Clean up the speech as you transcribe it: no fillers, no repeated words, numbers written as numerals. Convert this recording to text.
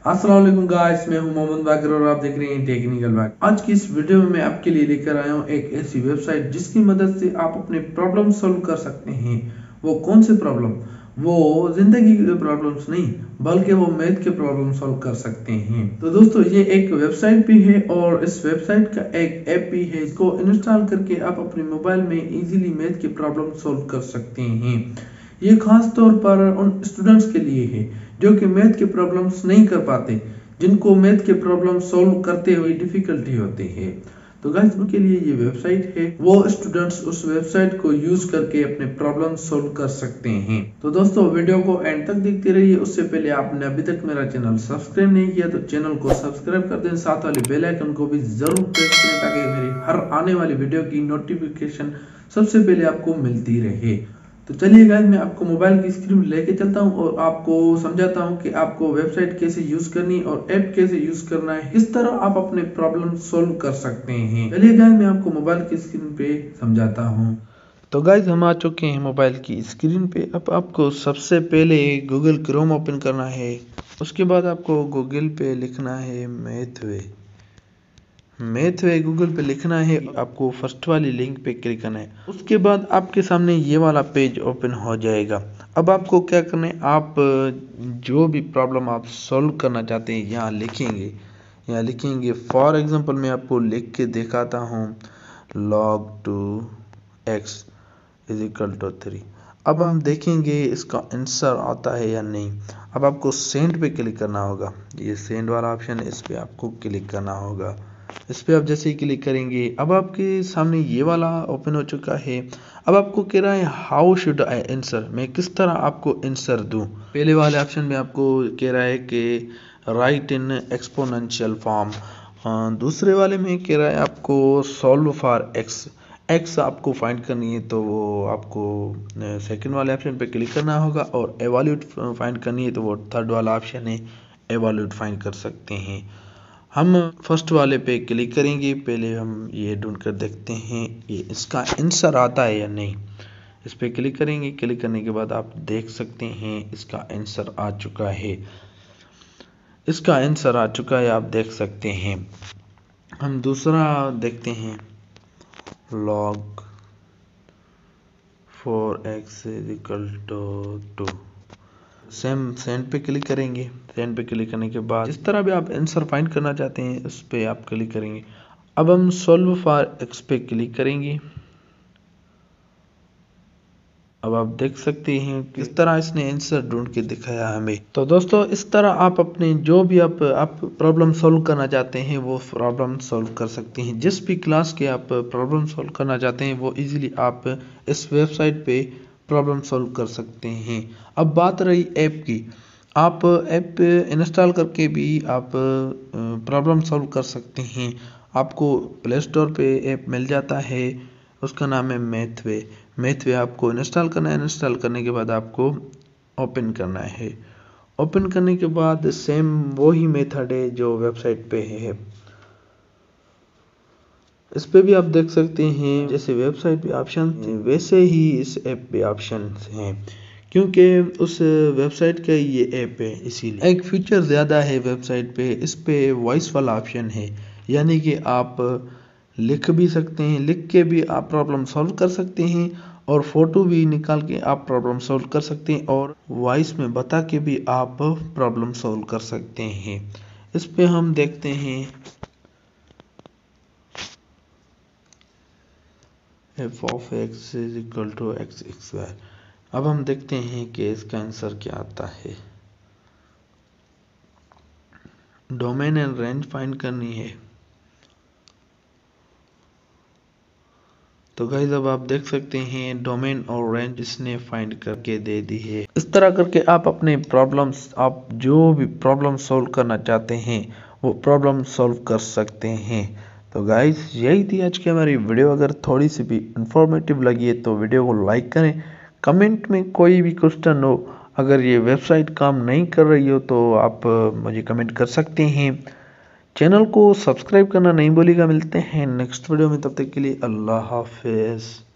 अस्सलाम वालेकुम गाइस, मैं हूं मोहम्मद बाकर और आप देख रहे हैं टेक्निकल बैग। आज की इस वीडियो में मैं आपके लिए लेकर आया हूं एक ऐसी वेबसाइट जिसकी मदद से आप अपने प्रॉब्लम सॉल्व कर सकते हैं। वो कौन से प्रॉब्लम? वो जिंदगी के प्रॉब्लम्स नहीं बल्कि वो मैथ के प्रॉब्लम सॉल्व कर सकते हैं। तो दोस्तों, ये एक वेबसाइट भी है और इस वेबसाइट का एक ऐप भी है। इसको इंस्टॉल करके आप अपने मोबाइल में इजीली मैथ के प्रॉब्लम सॉल्व कर सकते हैं। ये खास तौर पर उन स्टूडेंट्स के लिए है जो कि मैथ के प्रॉब्लम्स नहीं कर पाते, जिनको मैथ के प्रॉब्लम सॉल्व करते हुए डिफिकल्टी होती है। तो गाइस, उनके लिए ये वेबसाइट है। वो स्टूडेंट्स उस वेबसाइट को यूज करके अपने प्रॉब्लम सॉल्व कर सकते हैं। तो दोस्तों, वीडियो को एंड तक देखते रहिए। उससे पहले आपने अभी तक मेरा चैनल सब्सक्राइब नहीं किया तो चैनल को सब्सक्राइब कर दें, साथ वाले बेल आइकन को भी जरूर प्रेस करें ताकि मेरी हर आने वाली वीडियो की नोटिफिकेशन सबसे पहले आपको मिलती रहे। तो चलिए गाइस, मैं आपको मोबाइल की स्क्रीन लेके चलता हूं और आपको समझाता हूं कि आपको वेबसाइट कैसे यूज करनी और ऐप कैसे यूज करना है। किस तरह आप अपने प्रॉब्लम सॉल्व कर सकते हैं। चलिए गाइस, मैं आपको मोबाइल की स्क्रीन पे समझाता हूं। तो गाइस, हम आ चुके हैं मोबाइल की स्क्रीन पे। अब आपको सबसे पहले गूगल क्रोम ओपन करना है। उसके बाद आपको गूगल पे लिखना है मैथवे गूगल पे लिखना है। आपको फर्स्ट वाली लिंक पे क्लिक करना है। उसके बाद आपके सामने ये वाला पेज ओपन हो जाएगा। अब आपको क्या करना है, आप जो भी प्रॉब्लम आप सॉल्व करना चाहते हैं यहाँ लिखेंगे। फॉर एग्जांपल मैं आपको लिख के दिखाता हूँ, log 2x = 3। अब हम देखेंगे इसका आंसर आता है या नहीं। अब आपको सेंड पे क्लिक करना होगा। ये सेंड वाला ऑप्शन है, इस पे आपको क्लिक करना होगा। इस पे आप जैसे ही क्लिक करेंगे, अब आपके सामने ये वाला ओपन हो चुका है। अब आपको कह रहा है हाउ शुड आई आंसर, मैं किस तरह आपको आंसर दूं। पहले वाले ऑप्शन में आपको कह रहा है कि राइट इन एक्सपोनेंशियल फॉर्म। दूसरे वाले में कह रहा है आपको सॉल्व फॉर एक्स आपको फाइंड करनी है, तो वो आपको सेकंड वाले ऑप्शन पे क्लिक करना होगा। और एवल्यूट फाइंड करनी है तो वो थर्ड वाला ऑप्शन है, एवल्यूट फाइंड कर सकते हैं। हम फर्स्ट वाले पे क्लिक करेंगे। पहले हम ये ढूंढ कर देखते हैं ये इसका आंसर आता है या नहीं। इस पे क्लिक करेंगे। क्लिक करने के बाद आप देख सकते हैं इसका आंसर आ चुका है। आप देख सकते हैं। हम दूसरा देखते हैं, log 4x = 2। सेंड पे क्लिक करेंगे। सेंड पे क्लिक करने के बाद जिस तरह भी आप आंसर फाइंड करना चाहते हैं उस पे आप क्लिक करेंगे। अब हम सॉल्व फॉर एक्स पे क्लिक करेंगे। अब आप देख सकते हैं किस तरह इसने आंसर ढूंढ के दिखाया हमें। तो दोस्तों, इस तरह आप अपने जो भी आप प्रॉब्लम सॉल्व करना चाहते हैं वो प्रॉब्लम सॉल्व कर सकते हैं। जिस भी क्लास के आप प्रॉब्लम सॉल्व करना चाहते हैं वो इजीली आप इस वेबसाइट पे प्रॉब्लम सॉल्व कर सकते हैं। अब बात रही ऐप की, आप ऐप इंस्टॉल करके भी आप प्रॉब्लम सॉल्व कर सकते हैं। आपको प्ले स्टोर पे ऐप मिल जाता है, उसका नाम है मैथवे आपको इंस्टॉल करना है। इंस्टॉल करने के बाद आपको ओपन करना है। ओपन करने के बाद सेम वही मेथड है जो वेबसाइट पे है। इस पे भी आप देख सकते हैं जैसे वेबसाइट पे ऑप्शन थे वैसे ही इस ऐप पे ऑप्शन हैं, क्योंकि उस वेबसाइट का ये ऐप है इसीलिए। एक फीचर ज़्यादा है वेबसाइट पे, इस पे वॉइस वाला ऑप्शन है, यानी कि आप लिख भी सकते हैं, लिख के भी आप प्रॉब्लम सॉल्व कर सकते हैं और फोटो भी निकाल के आप प्रॉब्लम सॉल्व कर सकते हैं और वॉइस में बता के भी आप प्रॉब्लम सॉल्व कर सकते हैं। इस पे हम देखते हैं f(x) = x²। अब हम देखते हैं कि इसका आंसर क्या आता है। डोमेन एंड रेंज फाइंड करनी है। तो गाइस, अब आप देख सकते हैं डोमेन और रेंज इसने फाइंड करके दे दी है। इस तरह करके आप अपने प्रॉब्लम्स, आप जो भी प्रॉब्लम सॉल्व करना चाहते हैं वो प्रॉब्लम सॉल्व कर सकते हैं। तो गाइस, यही थी आज की हमारी वीडियो। अगर थोड़ी सी भी इंफॉर्मेटिव लगी है तो वीडियो को लाइक करें। कमेंट में कोई भी क्वेश्चन हो, अगर ये वेबसाइट काम नहीं कर रही हो तो आप मुझे कमेंट कर सकते हैं। चैनल को सब्सक्राइब करना नहीं भूलिएगा। मिलते हैं नेक्स्ट वीडियो में, तब तक के लिए अल्लाह हाफिज़।